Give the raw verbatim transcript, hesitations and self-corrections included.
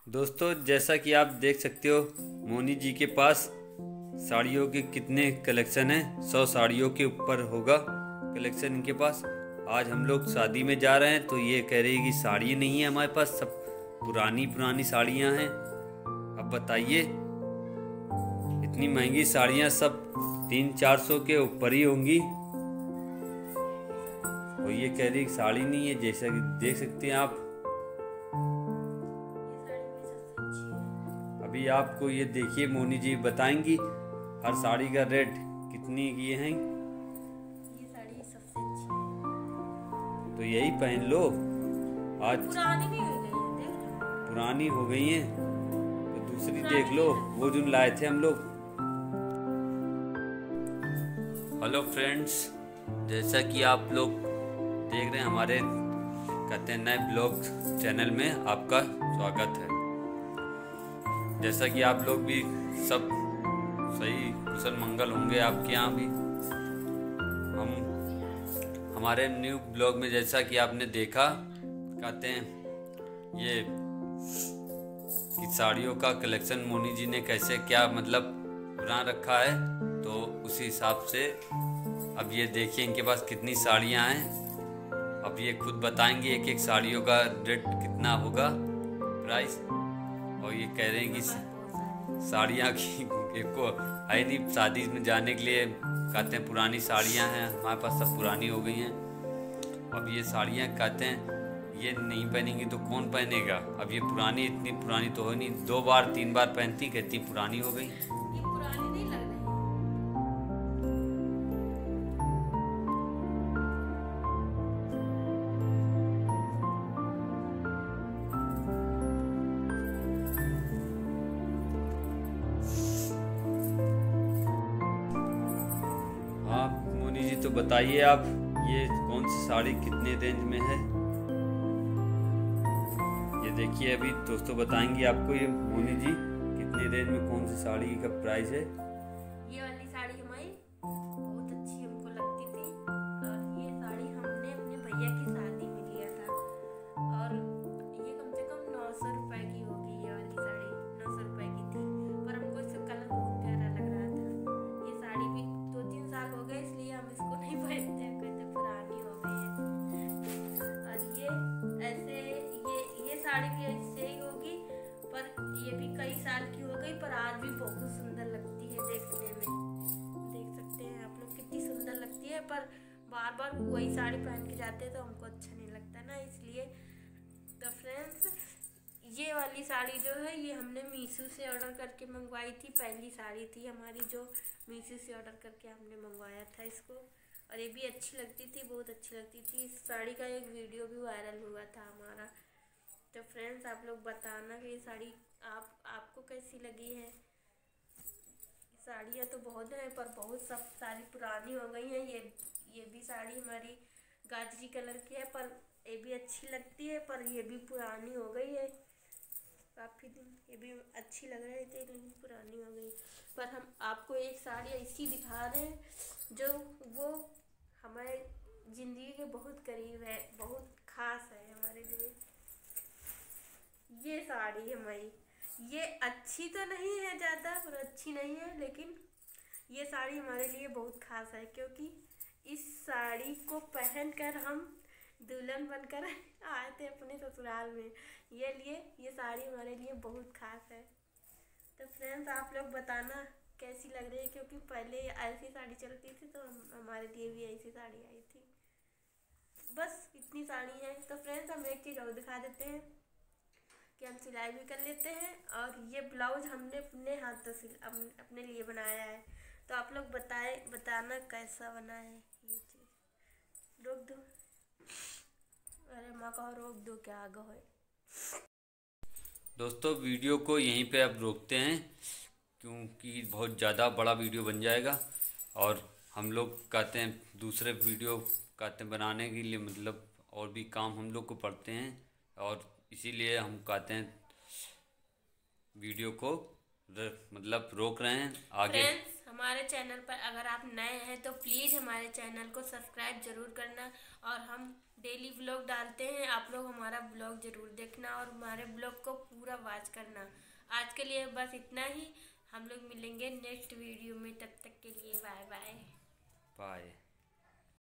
दोस्तों, जैसा कि आप देख सकते हो, मोनी जी के पास साड़ियों के कितने कलेक्शन हैं। सौ साड़ियों के ऊपर होगा कलेक्शन इनके पास। आज हम लोग शादी में जा रहे हैं तो ये कह रही है कि साड़ी नहीं है हमारे पास, सब पुरानी पुरानी साड़ियां हैं। अब बताइए, इतनी महंगी साड़ियां सब तीन चार सौ के ऊपर ही होंगी, और ये कह रही साड़ी नहीं है। जैसा कि देख सकते हैं आप, अभी आपको ये देखिए मोनी जी बताएंगी हर साड़ी का रेट कितनी की है। ये साड़ी सबसे अच्छी है। तो यही पहन लो। आज पुरानी भी हो गई है, देख लो। पुरानी हो गई हैं तो दूसरी देख लो, वो जो लाए थे हम लोग। हेलो फ्रेंड्स, जैसा कि आप लोग देख रहे हैं, हमारे कहते हैं नए ब्लॉग चैनल में आपका स्वागत है। जैसा कि आप लोग भी सब सही कुशल मंगल होंगे आपके यहाँ भी। हम हमारे न्यू ब्लॉग में जैसा कि आपने देखा, कहते हैं ये कि साड़ियों का कलेक्शन मोनी जी ने कैसे क्या मतलब बना रखा है, तो उसी हिसाब से अब ये देखिए इनके पास कितनी साड़ियाँ हैं। अब ये खुद बताएंगे एक एक साड़ियों का रेट कितना होगा, प्राइस। और ये कह रहे हैं कि साड़ियाँ की को है नहीं, शादी में जाने के लिए कहते हैं पुरानी साड़ियाँ हैं हमारे पास, सब पुरानी हो गई हैं। अब ये साड़ियाँ कहते हैं ये नहीं पहनेंगी तो कौन पहनेगा। अब ये पुरानी, इतनी पुरानी तो हो नहीं, दो बार तीन बार पहनती, कहती पुरानी हो गई। ये पुरानी नहीं लग रही। हाँ मोनी जी, तो बताइए आप ये कौन सी साड़ी कितने रेंज में है। ये देखिए अभी दोस्तों बताएंगे आपको ये मोनी जी कितने रेंज में कौन सी साड़ी का प्राइस है। ये वाली साड़ी हमारी बहुत अच्छी हमको लगती थी, और ये साड़ी हमने अपने भैया की शादी में लिया था, और ये कम से कम नौ सौ रुपए की होगी। ये वाली साड़ी नौ सौ रुपए की थी, पर हमको इसका कलर बहुत प्यारा लग रहा था। ये साड़ी भी दो तीन साल हो गए, इसलिए हम इसको नहीं पहनते, कहते पुरानी हो गई है। और ये ऐसे ये ये साड़ी भी ऐसे ही होगी, पर ये भी कई साल की हो गई, पर आज भी बहुत सुंदर लगती है देखने में। देख सकते हैं आप लोग कितनी सुंदर लगती है, पर बार बार वही साड़ी पहन के जाते हैं तो हमको अच्छा नहीं लगता ना, इसलिए। तो फ्रेंड्स, ये वाली साड़ी जो है ये हमने मीशो से ऑर्डर करके मंगवाई थी। पहली साड़ी थी हमारी जो मीशो से ऑर्डर करके हमने मंगवाया था इसको, और ये भी अच्छी लगती थी, बहुत अच्छी लगती थी। इस साड़ी का एक वीडियो भी वायरल हुआ था हमारा। तो फ्रेंड्स, आप लोग बताना कि ये साड़ी आप आपको कैसी लगी है। साड़ियाँ तो बहुत हैं, पर बहुत सब सारी पुरानी हो गई हैं। ये ये भी साड़ी हमारी गाजरी कलर की है, पर ये भी अच्छी लगती है, पर ये भी पुरानी हो गई है काफ़ी दिन। ये भी अच्छी लग रही थी लेकिन पुरानी हो गई। पर हम आपको एक साड़ी ऐसी दिखा रहे हैं जो वो हमारे ज़िंदगी के बहुत करीब है, बहुत खास है हमारे लिए। ये साड़ी हमारी, ये अच्छी तो नहीं है ज़्यादा, पर अच्छी नहीं है, लेकिन ये साड़ी हमारे लिए बहुत खास है, क्योंकि इस साड़ी को पहनकर हम दुल्हन बनकर आए थे अपने ससुराल में। ये लिए ये साड़ी हमारे लिए बहुत खास है। तो फ्रेंड्स, आप लोग बताना कैसी लग रही है, क्योंकि पहले ऐसी साड़ी चलती थी तो हम हमारे लिए भी ऐसी साड़ी आई थी। बस इतनी साड़ी है। तो फ्रेंड्स, हम एक चीज़ और दिखा देते हैं कि हम सिलाई भी कर लेते हैं, और ये ब्लाउज हमने अपने हाथों से अपने लिए बनाया है। तो आप लोग बताए बताना कैसा बना है ये चीज़। रोक दो, अरे माँ कहो रोक दो, क्या आगे है। दोस्तों, वीडियो को यहीं पे अब रोकते हैं, क्योंकि बहुत ज़्यादा बड़ा वीडियो बन जाएगा, और हम लोग कहते हैं दूसरे वीडियो कहते हैं बनाने के लिए, मतलब और भी काम हम लोग को पड़ते हैं, और इसीलिए हम कहते हैं वीडियो को मतलब रोक रहे हैं आगे। फ्रेंड्स, हमारे चैनल पर अगर आप नए हैं तो प्लीज़ हमारे चैनल को सब्सक्राइब ज़रूर करना, और हम डेली व्लॉग डालते हैं। आप लोग हमारा व्लॉग ज़रूर देखना और हमारे व्लॉग को पूरा वॉच करना। आज के लिए बस इतना ही। हम लोग मिलेंगे नेक्स्ट वीडियो में, तब तक के लिए बाय बाय। बाय।